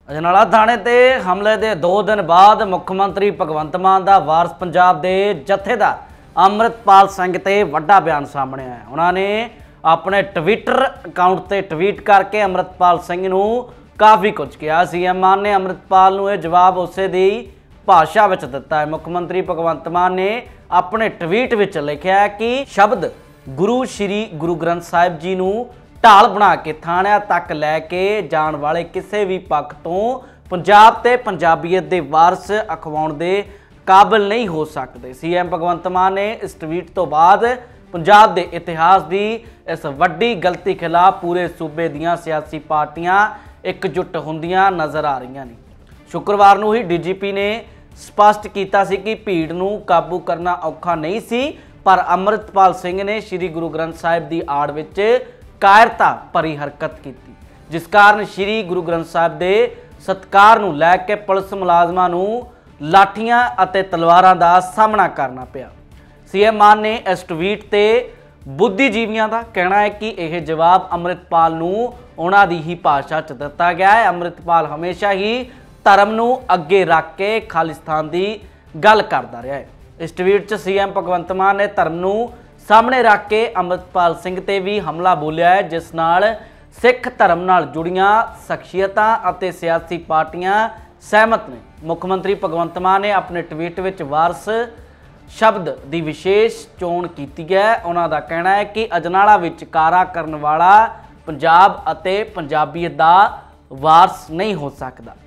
ਅਜਨਾਲਾ थाणे ते हमले के 2 दिन बाद मुख्यमंत्री भगवंत मान का वारस पंजाब के जथेदार अमृतपाल सिंह ते वड्डा बयान सामने आया। उन्होंने अपने ट्विटर अकाउंट से ट्वीट करके अमृतपाल सिंह नूं काफ़ी कुछ कहा। सीएम मान ने अमृतपाल नूं यह जवाब उसे दी भाषा विच दिता है। मुख्यमंत्री भगवंत मान ने अपने ट्वीट विच लिखा है कि शब्द गुरु श्री गुरु ग्रंथ साहिब जी नूं ढाल बना के थाणिਆਂ तक लैके जाण वाले किसी भी पक्ष तो पंजाब ते पंजाबीयत दे वारस अखवाउण दे काबिल नहीं हो सकते। सीएम भगवंत मान ने इस ट्वीट तो बाद पंजाब दे इतिहास की इस वड्डी गलती खिलाफ पूरे सूबे दीयां सियासी पार्टियां एकजुट होंदियां नज़र आ रही ने। शुक्रवार नूं ही डीजीपी ने स्पष्ट किया सी कि भीड़ नूं काबू करना औखा नहीं सी, पर अमृतपाल सिंह ने श्री गुरु ग्रंथ साहिब की आड़ विच कायरता भरी हरकत की, जिस कारण श्री गुरु ग्रंथ साहिब के सत्कार नूं लैके पुलिस मुलाजमां नूं लाठियां अते तलवारां दा सामना करना पिया। सीएम मान ने इस ट्वीट ते बुद्धिजीवियों का कहना है कि यह जवाब अमृतपाल नूं उन्हां दी ही भाषा च दिता गया है। अमृतपाल हमेशा ही धर्म नूं अगे रख के खालिस्तान की गल करता रहा है। इस ट्वीट च सीएम भगवंत मान ने धर्म नूं सामने रख के अमृतपाल सिंह ते भी हमला बोलिया है, जिस नाल सिख धर्म नाल जुड़ियां शख्सियतां अते सियासी पार्टियां सहमत ने। मुख्यमंत्री भगवंत मान ने अपने ट्वीट विच वारस शब्द की विशेष चोण की है। उन्हां दा कहना है कि अजनाला विच कारा करन वाला पंजाब अते पंजाबीयत दा वारस नहीं हो सकता।